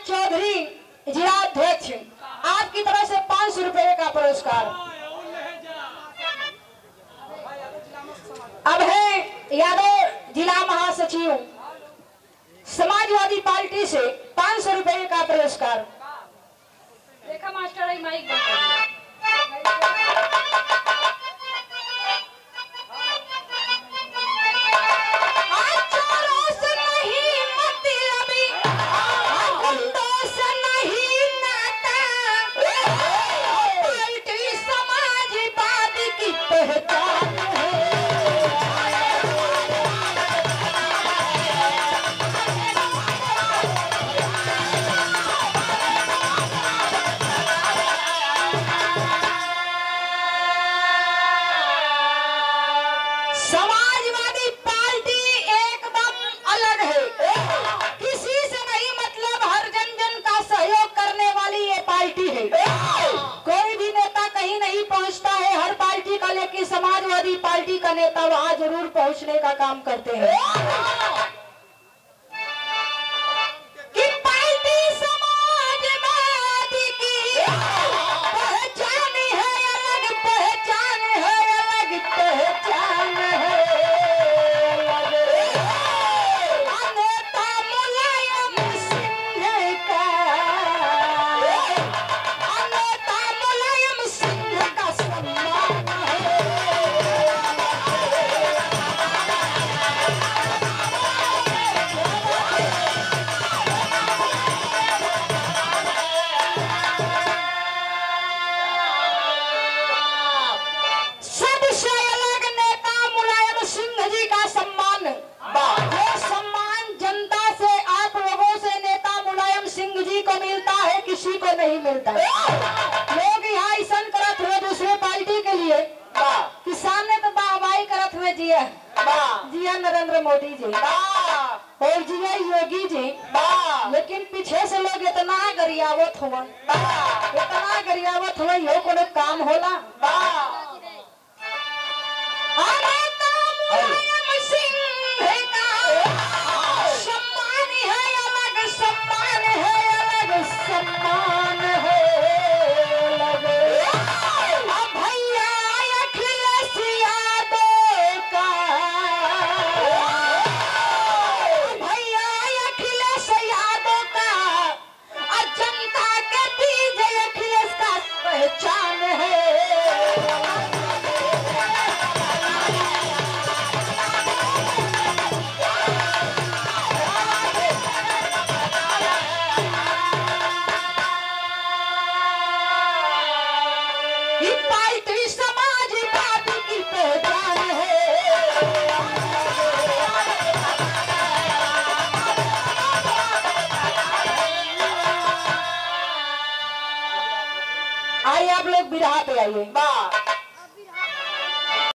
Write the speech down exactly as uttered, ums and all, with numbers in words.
चौधरी जिला अध्यक्ष, आपकी तरफ से पांच सौ रुपए का पुरस्कार। अब है यादव जिला महासचिव समाजवादी पार्टी से पांच सौ रुपए का पुरस्कार। देखा मास्टर आई माइक समाजवादी पार्टी एकदम अलग है, किसी से नहीं मतलब हर जन जन का सहयोग करने वाली ये पार्टी है। कोई भी नेता कहीं नहीं पहुंचता है हर पार्टी का, लेकिन समाजवादी पार्टी का नेता वहां जरूर पहुंचने का काम करते हैं। किसी को नहीं मिलता है। लोग यहाँ ऐसा करत हुए दूसरे पार्टी के लिए कि सामने तो वाहवाही करत हुए जिया जिया नरेंद्र मोदी जी और जिया योगी जी, लेकिन पीछे से लोग इतना गरियावत हुआ इतना गरियावत हुआ यो कोनो काम होला। सम्मान है लगे भैया अखिलेश यादव का, भैया अखिलेश यादव का जनता के बीच अखिलेश का पहचान है। आइए आप लोग बिरहा पे आइए।